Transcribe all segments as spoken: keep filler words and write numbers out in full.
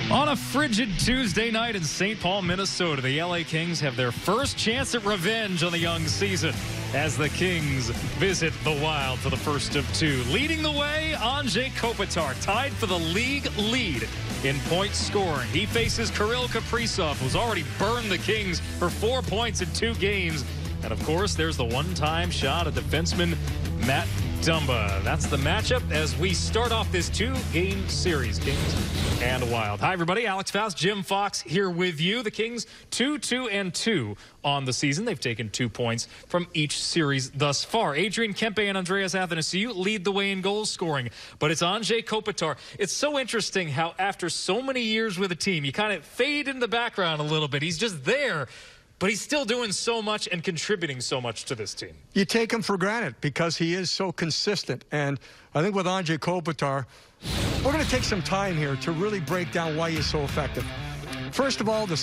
On a frigid Tuesday night in Saint Paul, Minnesota, the L A Kings have their first chance at revenge on the young season as the Kings visit the Wild for the first of two. Leading the way, Anze Kopitar, tied for the league lead in point scoring. He faces Kirill Kaprizov, who's already burned the Kings for four points in two games. And, of course, there's the one-time shot of defenseman Matt Dumba. That's the matchup as we start off this two-game series, Kings and Wild. Hi, everybody. Alex Faust, Jim Fox here with you. The Kings two, two, and two on the season. They've taken two points from each series thus far. Adrian Kempe and Andreas Athanasiou lead the way in goal scoring, but it's Anze Kopitar. It's so interesting how after so many years with a team, you kind of fade in the background a little bit. He's just there, but he's still doing so much and contributing so much to this team. You take him for granted because he is so consistent. And I think with Anze Kopitar, we're going to take some time here to really break down why he's so effective. First of all, the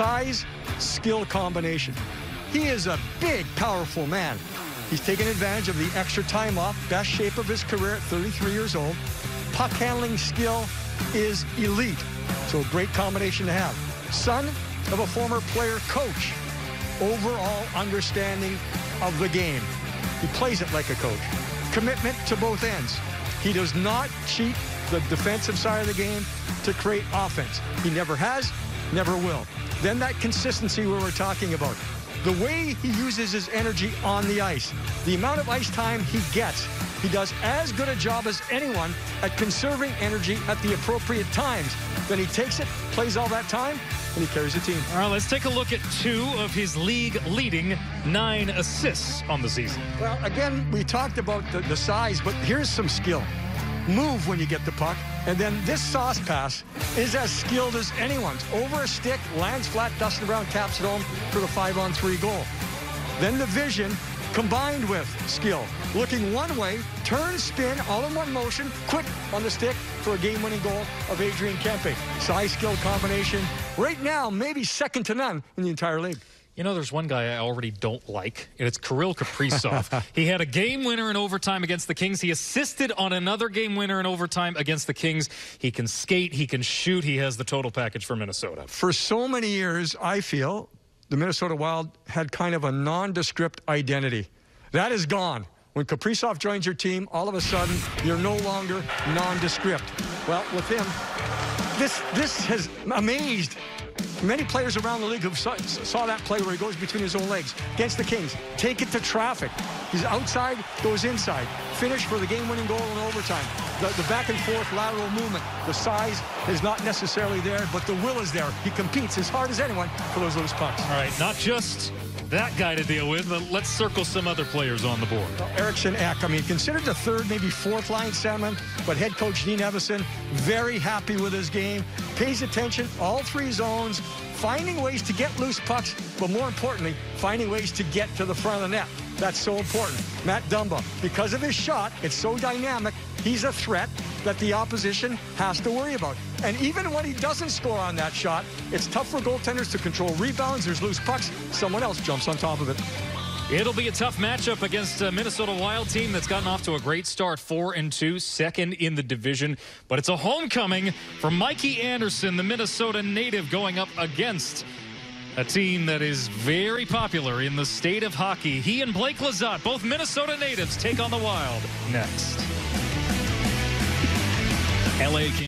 size-skill combination. He is a big, powerful man. He's taken advantage of the extra time off, best shape of his career at thirty-three years old. Puck handling skill is elite, so a great combination to have. Son of a former player coach, overall understanding of the game. He plays it like a coach. Commitment to both ends. He does not cheat the defensive side of the game to create offense. He never has, never will. Then that consistency we were talking about. The way he uses his energy on the ice, the amount of ice time he gets, he does as good a job as anyone at conserving energy at the appropriate times. Then he takes it, plays all that time, and he carries the team. All right, let's take a look at two of his league-leading nine assists on the season. Well, again, we talked about the, the size, but here's some skill. Move when you get the puck, and then this sauce pass is as skilled as anyone's. Over a stick, lands flat, Dustin Brown taps it home for the five-on-three goal. Then the vision combined with skill. Looking one way, turn, spin, all in one motion, quick on the stick for a game-winning goal of Adrian Kempe. Size-skill combination, right now, maybe second to none in the entire league. You know, there's one guy I already don't like, and it's Kirill Kaprizov. He had a game winner in overtime against the Kings. He assisted on another game winner in overtime against the Kings. He can skate, he can shoot, he has the total package for Minnesota. For so many years, I feel the Minnesota Wild had kind of a nondescript identity. That is gone. When Kaprizov joins your team, all of a sudden, you're no longer nondescript. Well, with him, this, this has amazed many players around the league who saw, saw that play where he goes between his own legs. Against the Kings, take it to traffic. He's outside, goes inside. Finish for the game-winning goal in overtime. The, the back-and-forth lateral movement. The size is not necessarily there, but the will is there. He competes as hard as anyone for those loose pucks. All right, not just that guy to deal with, but let's circle some other players on the board. Well, Eriksson Ek, I mean, considered the third, maybe fourth line centerman, but head coach Dean Evason, very happy with his game, pays attention, all three zones, finding ways to get loose pucks, but more importantly, finding ways to get to the front of the net. That's so important. Matt Dumba, because of his shot, it's so dynamic, he's a threat that the opposition has to worry about. And even when he doesn't score on that shot, it's tough for goaltenders to control rebounds. There's loose pucks. Someone else jumps on top of it. It'll be a tough matchup against a Minnesota Wild team that's gotten off to a great start, four and two, second in the division. But it's a homecoming for Mikey Anderson, the Minnesota native, going up against a team that is very popular in the state of hockey. He and Blake Lizotte, both Minnesota natives, take on the Wild next. L A Kings.